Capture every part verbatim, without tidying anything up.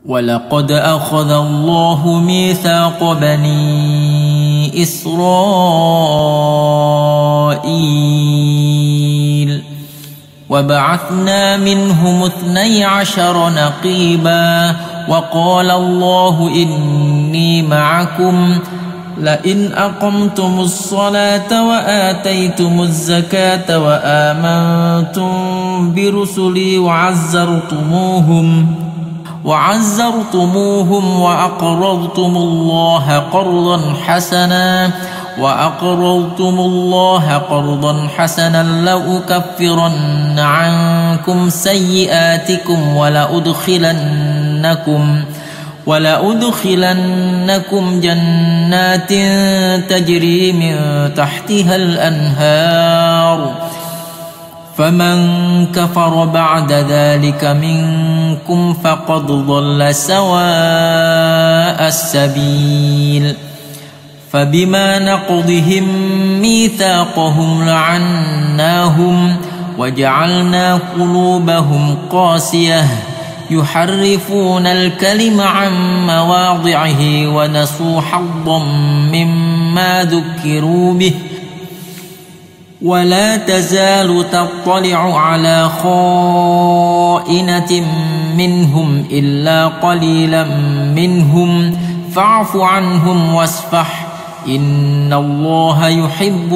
ولقد أخذ الله ميثاق بني إسرائيل وبعثنا منهم اثني عشر نقيبا وقال الله إني معكم لئن أقمتم الصلاة وآتيتم الزكاة وآمنتم برسلي وعزرتموهم وعزرتموهم وأقرضتم الله قرضا حسنا وأقرضتم الله قرضا حسنا لأكفرن عنكم سيئاتكم ولأدخلنكم ولأدخلنكم جنات تجري من تحتها الأنهار فمن كفر بعد ذلك منكم فقد ضل سواء السبيل فبما نقضهم ميثاقهم لعناهم وجعلنا قلوبهم قاسية يحرفون الكلم عن مواضعه ونسوا حظا مما ذكروا به ولا تزال تطلع على خائنة منهم إلا قليلا منهم فاعف عنهم واصفح إن الله يحب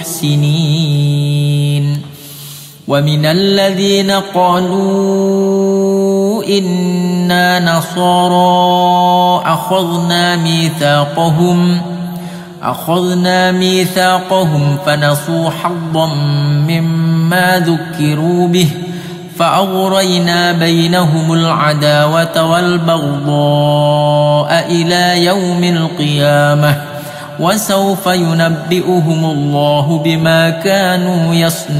المحسنين ومن الذين قالوا إنا نصارى أخذنا ميثاقهم أخذنا ميثاقهم فنسوا حظا مما ذكروا به فأغرينا بينهم العداوة والبغضاء إلى يوم القيامة وسوف ينبئهم الله بما كانوا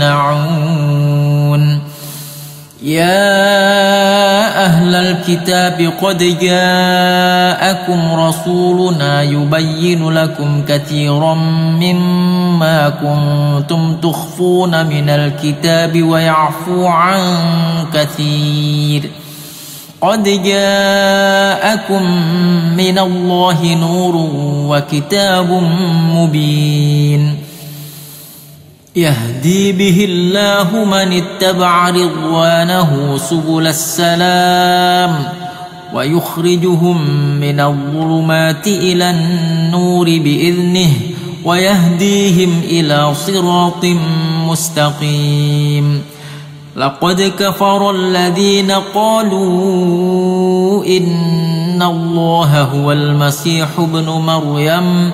يصنعون يا أهل الكتاب قد جاءكم رسولنا يبين لكم كثيرا مما كنتم تخفون من الكتاب ويعفو عن كثير قد جاءكم من الله نور وكتاب مبين يهدي به الله من اتبع رضوانه سبل السلام ويخرجهم من الظلمات إلى النور بإذنه ويهديهم إلى صراط مستقيم لقد كفر الذين قالوا إن الله هو المسيح ابن مريم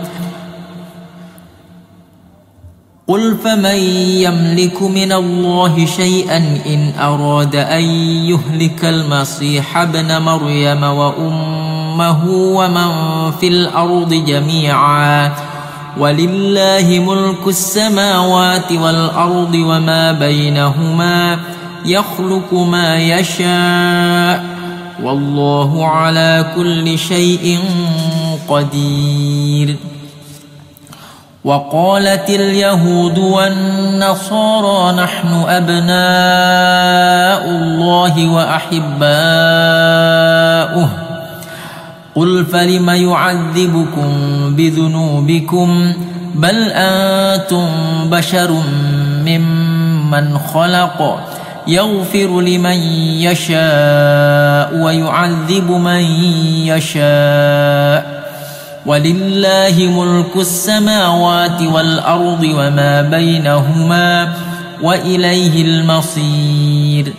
قل فمن يملك من الله شيئا إن أراد أن يهلك المسيح ابن مريم وأمه ومن في الأرض جميعا ولله ملك السماوات والأرض وما بينهما يخلق ما يشاء والله على كل شيء قدير وقالت اليهود والنصارى نحن أبناء الله وأحباؤه قل فلم يعذبكم بذنوبكم بل أنتم بشر ممن خلق يغفر لمن يشاء ويعذب من يشاء ولله ملك السماوات والأرض وما بينهما وإليه المصير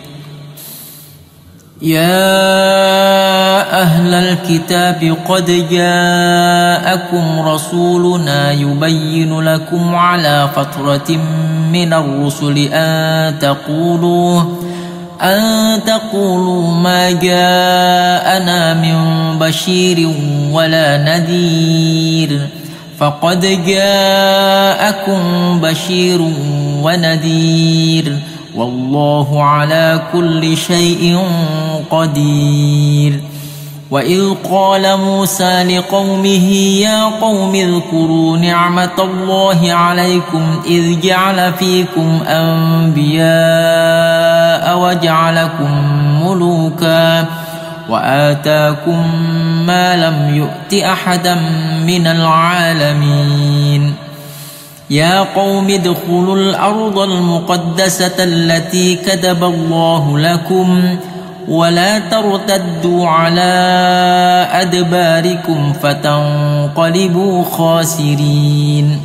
يا أهل الكتاب قد جاءكم رسولنا يبين لكم على فترة من الرسل أن تقولوا أن تقولوا ما جاءنا من بشير ولا نذير فقد جاءكم بشير ونذير والله على كل شيء قدير وإذ قال موسى لقومه يا قوم اذكروا نعمة الله عليكم إذ جعل فيكم أنبياء وجعلكم ملوكا وآتاكم ما لم يؤت أحدا من العالمين يا قوم ادخلوا الأرض المقدسة التي كتب الله لكم ولا ترتدوا على أدباركم فتنقلبوا خاسرين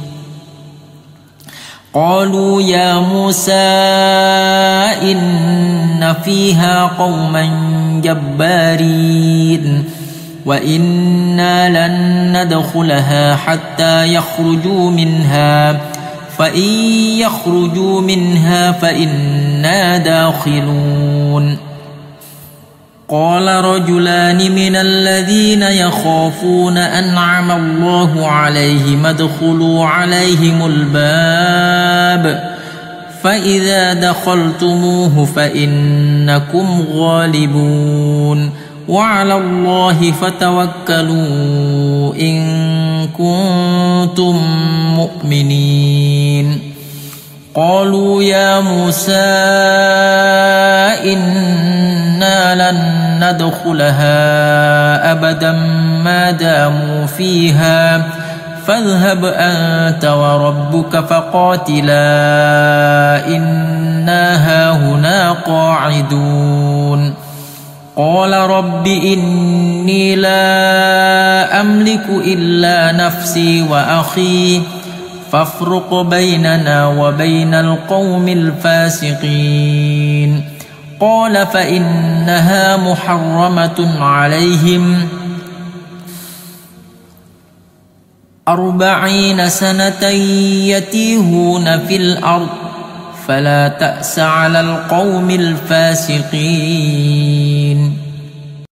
قالوا يا موسى إن فيها قوما جبارين وإنا لن ندخلها حتى يخرجوا منها فإن يخرجوا منها فإنا داخلون قال رجلان من الذين يخافون أنعم الله عليهم ادخلوا عليهم الباب فإذا دخلتموه فإنكم غالبون وعلى الله فتوكلوا إن كنتم مؤمنين قالوا يا موسى إنا لن ندخلها أبدا ما داموا فيها فاذهب أنت وربك فقاتلا إنا هاهنا قاعدون قال رب إني لا أملك إلا نفسي وأخي فافرق بيننا وبين القوم الفاسقين قال فإنها محرمة عليهم أربعين سنة يتيهون في الأرض فلا تأس على القوم الفاسقين